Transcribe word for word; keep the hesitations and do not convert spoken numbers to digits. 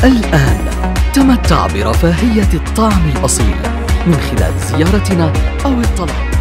الآن تمتع برفاهية الطعم الأصيل من خلال زيارتنا أو الطلب.